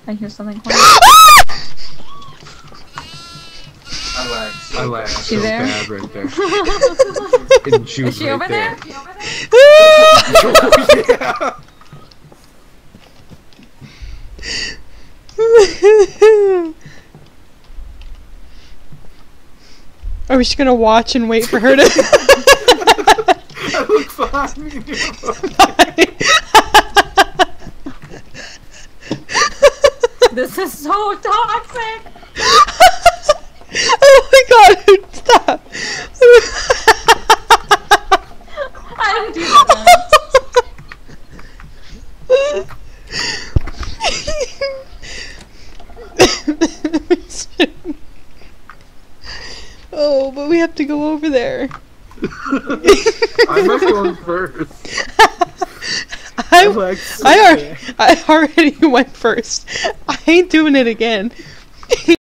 I hear something. I lagged She so there? bad right there. And she was Is she right over there? Yeah. Are we just gonna watch and wait for her to? I look behind me. This is so toxic! Oh my god, stop! I don't do that. Oh, but we have to go over there. I'm not going first. I I already went first. I ain't doing it again.